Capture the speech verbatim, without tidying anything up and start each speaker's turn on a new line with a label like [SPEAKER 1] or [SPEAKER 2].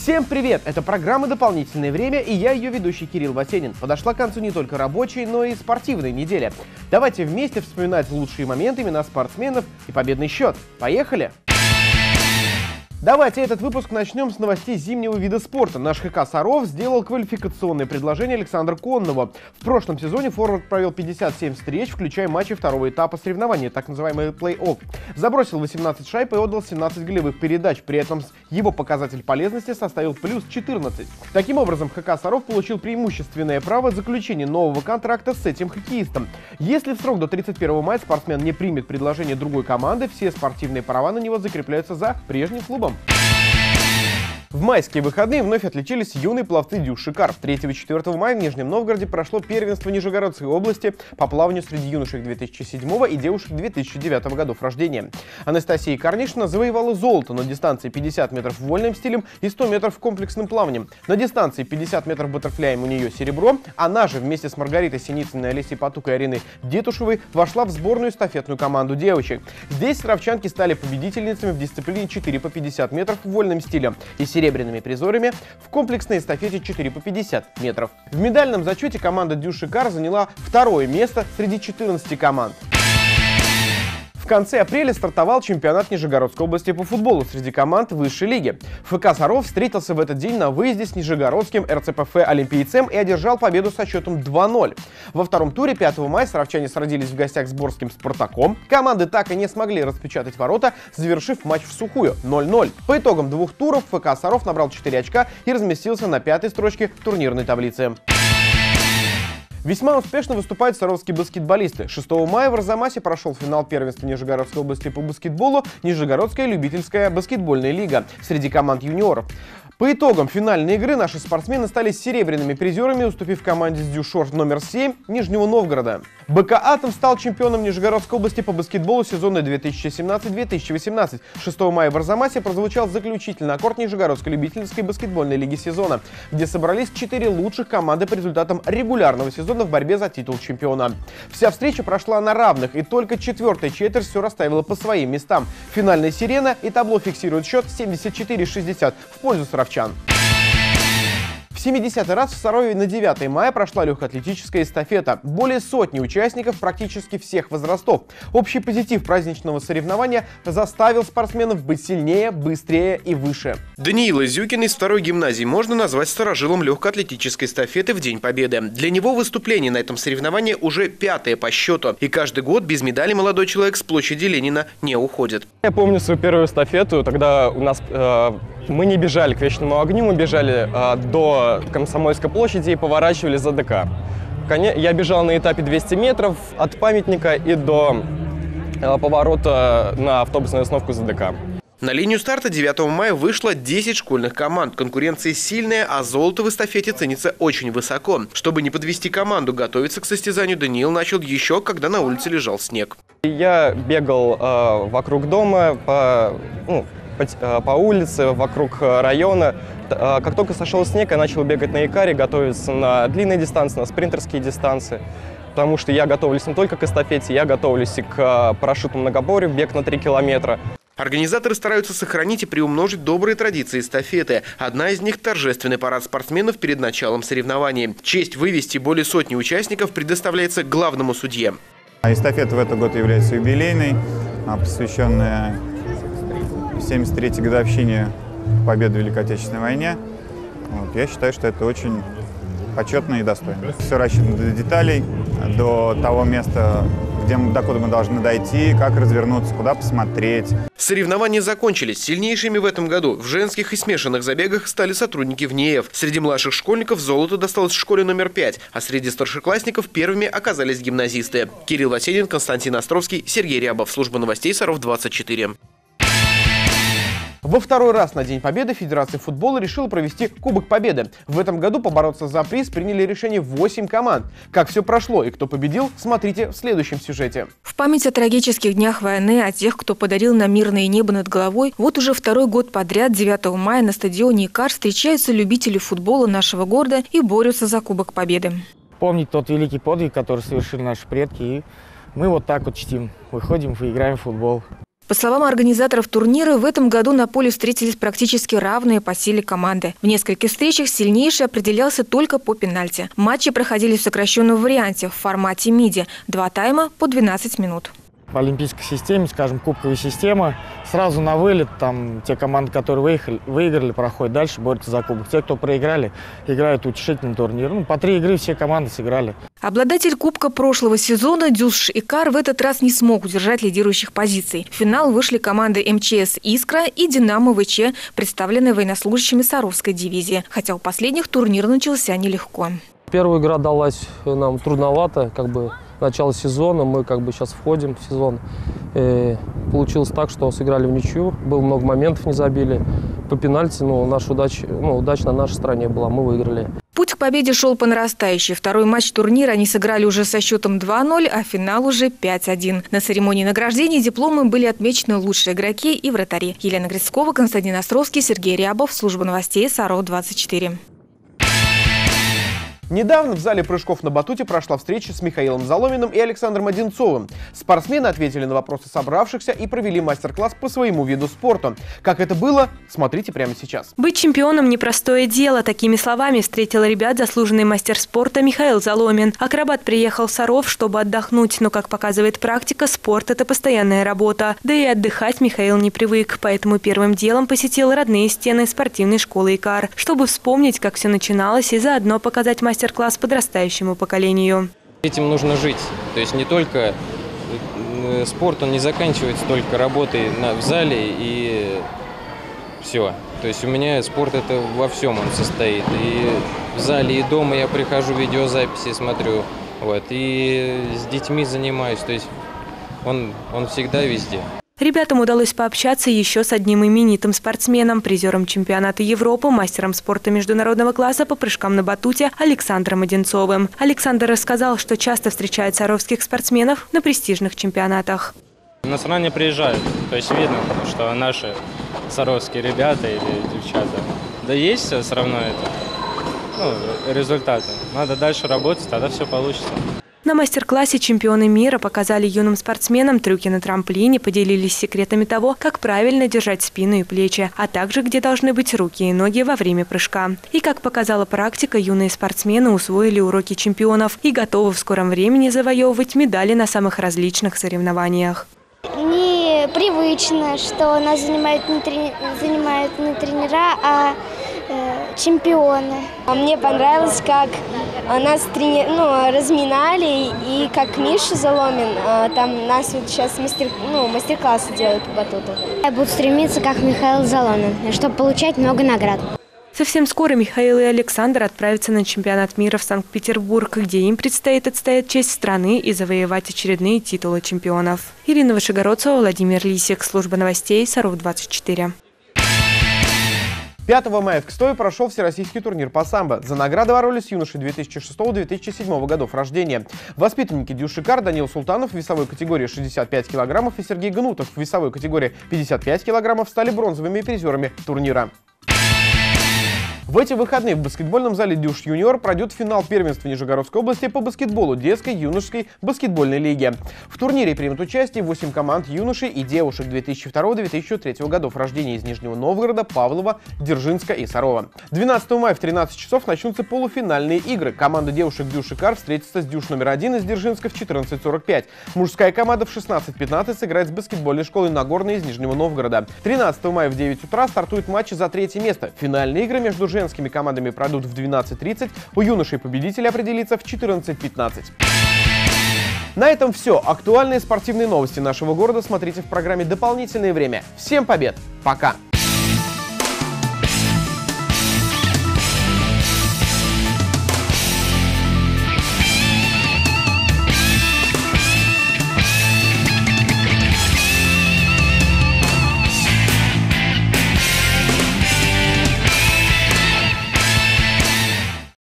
[SPEAKER 1] Всем привет! Это программа «Дополнительное время» и я, ее ведущий Кирилл Васенин. Подошла к концу не только рабочая, но и спортивная неделя. Давайте вместе вспоминать лучшие моменты, имена спортсменов и победный счет. Поехали! Давайте этот выпуск начнем с новостей зимнего вида спорта. Наш ХК «Саров» сделал квалификационное предложение Александру Коннову. В прошлом сезоне форвард провел пятьдесят семь встреч, включая матчи второго этапа соревнований, так называемый плей-офф. Забросил восемнадцать шайб и отдал семнадцать голевых передач. При этом его показатель полезности составил плюс четырнадцать. Таким образом, ХК «Саров» получил преимущественное право заключения нового контракта с этим хоккеистом. Если в срок до тридцать первого мая спортсмен не примет предложение другой команды, все спортивные права на него закрепляются за прежним клубом. В майские выходные вновь отличились юные пловцы Дюш Шикар. третьего-четвёртого мая в Нижнем Новгороде прошло первенство Нижегородской области по плаванию среди юношек две тысячи седьмого и девушек две тысячи девятого годов рождения. Анастасия Корнишина завоевала золото на дистанции пятьдесят метров вольным стилем и сто метров комплексным плаванием. На дистанции пятьдесят метров баттерфляем у нее серебро. Она же вместе с Маргаритой Синицыной, Олесей Потук и Ариной Детушевой вошла в сборную эстафетную команду девочек. Здесь саровчанки стали победительницами в дисциплине четыре по пятьдесят метров в вольном стиле и серебряными призорами в комплексной эстафете четыре по пятьдесят метров. В медальном зачете команда Дюш Шикар заняла второе место среди четырнадцати команд. В конце апреля стартовал чемпионат Нижегородской области по футболу среди команд высшей лиги. ФК «Саров» встретился в этот день на выезде с нижегородским эр цэ пэ эф «Олимпийцем» и одержал победу со счетом два ноль. Во втором туре пятого мая саровчане сразились в гостях с Борским «Спартаком». Команды так и не смогли распечатать ворота, завершив матч в сухую ноль ноль. По итогам двух туров ФК «Саров» набрал четыре очка и разместился на пятой строчке турнирной таблицы. Весьма успешно выступают саровские баскетболисты. шестого мая в Арзамасе прошел финал первенства Нижегородской области по баскетболу Нижегородская любительская баскетбольная лига среди команд юниоров. По итогам финальной игры наши спортсмены стали серебряными призерами, уступив команде с Дюшор номер семь Нижнего Новгорода. бэ ка «Атом» стал чемпионом Нижегородской области по баскетболу сезона две тысячи семнадцать — две тысячи восемнадцать. шестого мая в Арзамасе прозвучал заключительный аккорд Нижегородской любительской баскетбольной лиги сезона, где собрались четыре лучших команды по результатам регулярного сезона в борьбе за титул чемпиона. Вся встреча прошла на равных, и только четвертая четверть все расставила по своим местам. Финальная сирена и табло фиксирует счет семьдесят четыре шестьдесят в пользу саровчан. В семидесятый раз в Сарове на девятое мая прошла легкоатлетическая эстафета. Более сотни участников практически всех возрастов. Общий позитив праздничного соревнования заставил спортсменов быть сильнее, быстрее и выше.
[SPEAKER 2] Даниила Зюкина из второй гимназии можно назвать старожилом легкоатлетической эстафеты в День Победы. Для него выступление на этом соревновании уже пятое по счету. И каждый год без медали молодой человек с площади Ленина не уходит.
[SPEAKER 3] Я помню свою первую эстафету, тогда у нас э, мы не бежали к Вечному огню, мы бежали э, до Комсомольской площади и поворачивали за дэ ка. Я бежал на этапе двести метров от памятника и до э, поворота на автобусную остановку за дэ ка.
[SPEAKER 2] На линию старта девятого мая вышло десять школьных команд. Конкуренция сильная, а золото в эстафете ценится очень высоко. Чтобы не подвести команду, готовиться к состязанию Даниил начал еще, когда на улице лежал снег.
[SPEAKER 3] Я бегал э, вокруг дома, по, ну, по, по улице, вокруг района. Как только сошел снег, я начал бегать на Икаре, готовиться на длинные дистанции, на спринтерские дистанции. Потому что я готовлюсь не только к эстафете, я готовлюсь и к парашютному многоборью, бег на три километра.
[SPEAKER 2] Организаторы стараются сохранить и приумножить добрые традиции эстафеты. Одна из них – торжественный парад спортсменов перед началом соревнований. Честь вывести более сотни участников предоставляется главному судье.
[SPEAKER 4] Эстафета в этот год является юбилейной, посвященная семьдесят третьей годовщине победы в Великой Отечественной войне. Вот, я считаю, что это очень почетно и достойно. Все рассчитано до деталей, до того места, где мы, до куда мы должны дойти, как развернуться, куда посмотреть.
[SPEAKER 2] Соревнования закончились. Сильнейшими в этом году в женских и смешанных забегах стали сотрудники ВНИЭФ. Среди младших школьников золото досталось школе номер пять, а среди старшеклассников первыми оказались гимназисты. Кирилл Васенин, Константин Островский, Сергей Рябов. Служба новостей Саров двадцать четыре.
[SPEAKER 1] Во второй раз на День Победы Федерация футбола решила провести Кубок Победы. В этом году побороться за приз приняли решение восемь команд. Как все прошло и кто победил, смотрите в следующем сюжете.
[SPEAKER 5] В память о трагических днях войны, о тех, кто подарил нам мирное небо над головой, вот уже второй год подряд девятого мая на стадионе Икар встречаются любители футбола нашего города и борются за Кубок Победы.
[SPEAKER 6] Помнить тот великий подвиг, который совершили наши предки, и мы вот так вот чтим. Выходим и играем в футбол.
[SPEAKER 5] По словам организаторов турнира, в этом году на поле встретились практически равные по силе команды. В нескольких встречах сильнейший определялся только по пенальти. Матчи проходили в сокращенном варианте в формате миди. Два тайма по двенадцать минут.
[SPEAKER 6] По олимпийской системе, скажем, кубковая система, сразу на вылет, там те команды, которые выехали, выиграли, проходят дальше, борются за кубок. Те, кто проиграли, играют утешительный турнир. Ну, по три игры все команды сыграли.
[SPEAKER 5] Обладатель кубка прошлого сезона Дюсш-Икар в этот раз не смог удержать лидирующих позиций. В финал вышли команды эм че эс «Искра» и «Динамо вэ че», представленные военнослужащими Саровской дивизии. Хотя у последних турнир начался нелегко.
[SPEAKER 7] Первая игра далась нам трудновато, как бы начало сезона, мы как бы сейчас входим в сезон. И получилось так, что сыграли в ничью, было много моментов, не забили. По пенальти, ну, наша удача, ну, удача на нашей стороне была, мы выиграли.
[SPEAKER 5] Путь к победе шел по нарастающей. Второй матч турнира они сыграли уже со счетом два ноль, а финал уже пять один. На церемонии награждения дипломы были отмечены лучшие игроки и вратари. Елена Грицкова, Константин Островский, Сергей Рябов. Служба новостей Саров двадцать четыре.
[SPEAKER 1] Недавно в зале прыжков на батуте прошла встреча с Михаилом Заломиным и Александром Одинцовым. Спортсмены ответили на вопросы собравшихся и провели мастер-класс по своему виду спорта. Как это было, смотрите прямо сейчас.
[SPEAKER 8] Быть чемпионом – непростое дело. Такими словами встретил ребят заслуженный мастер спорта Михаил Заломин. Акробат приехал в Саров, чтобы отдохнуть, но, как показывает практика, спорт – это постоянная работа. Да и отдыхать Михаил не привык, поэтому первым делом посетил родные стены спортивной школы «Икар», чтобы вспомнить, как все начиналось, и заодно показать мастер мастер-класс подрастающему поколению.
[SPEAKER 9] Этим нужно жить. То есть не только спорт, он не заканчивается только работой в зале и все. То есть у меня спорт это во всем он состоит. И в зале, и дома я прихожу, видеозаписи смотрю. Вот, и с детьми занимаюсь. То есть он, он всегда везде.
[SPEAKER 8] Ребятам удалось пообщаться еще с одним именитым спортсменом, призером чемпионата Европы, мастером спорта международного класса по прыжкам на батуте Александром Одинцовым. Александр рассказал, что часто встречает саровских спортсменов на престижных чемпионатах.
[SPEAKER 10] На соревнования приезжают, то есть видно, что наши саровские ребята или девчата. Да есть все равно это, ну, результаты. Надо дальше работать, тогда все получится.
[SPEAKER 8] На мастер-классе чемпионы мира показали юным спортсменам трюки на трамплине, поделились секретами того, как правильно держать спину и плечи, а также где должны быть руки и ноги во время прыжка. И, как показала практика, юные спортсмены усвоили уроки чемпионов и готовы в скором времени завоевывать медали на самых различных соревнованиях.
[SPEAKER 11] Непривычно, что нас занимают не, трени... занимают не тренера, а э, чемпионы.
[SPEAKER 12] Мне понравилось, как нас трени... ну, разминали, и как Миша Заломин, там нас вот сейчас мастер... ну, мастер-классы делают по батуту.
[SPEAKER 11] Я буду стремиться, как Михаил Заломин, чтобы получать много наград.
[SPEAKER 8] Совсем скоро Михаил и Александр отправятся на чемпионат мира в Санкт-Петербург, где им предстоит отстоять честь страны и завоевать очередные титулы чемпионов. Ирина Вышегородцева, Владимир Лисик. Служба новостей Саров двадцать четыре.
[SPEAKER 1] пятого мая в Кстое прошел всероссийский турнир по самбо. За награды боролись юноши две тысячи шестого — две тысячи седьмого годов рождения. Воспитанники Дюсш-Икар Данил Султанов в весовой категории шестьдесят пять килограммов и Сергей Гнутов в весовой категории пятьдесят пять килограммов стали бронзовыми призерами турнира. В эти выходные в баскетбольном зале «Дюш Юниор» пройдет финал первенства Нижегородской области по баскетболу детской и юношеской баскетбольной лиги. В турнире примут участие восемь команд юношей и девушек две тысячи второго — две тысячи третьего годов рождения из Нижнего Новгорода, Павлова, Дзержинска и Сарова. двенадцатого мая в тринадцать часов начнутся полуфинальные игры. Команда девушек Дюсш-Икар встретится с Дюш номер один из Дзержинска в четырнадцать сорок пять. Мужская команда в шестнадцать пятнадцать сыграет с баскетбольной школой Нагорной из Нижнего Новгорода. тринадцатого мая в девять утра стартуют матчи за третье место. Финальные игры между женскими командами пройдут в двенадцать тридцать, у юношей победитель определится в четырнадцать пятнадцать. На этом все. Актуальные спортивные новости нашего города смотрите в программе «Дополнительное время». Всем побед! Пока!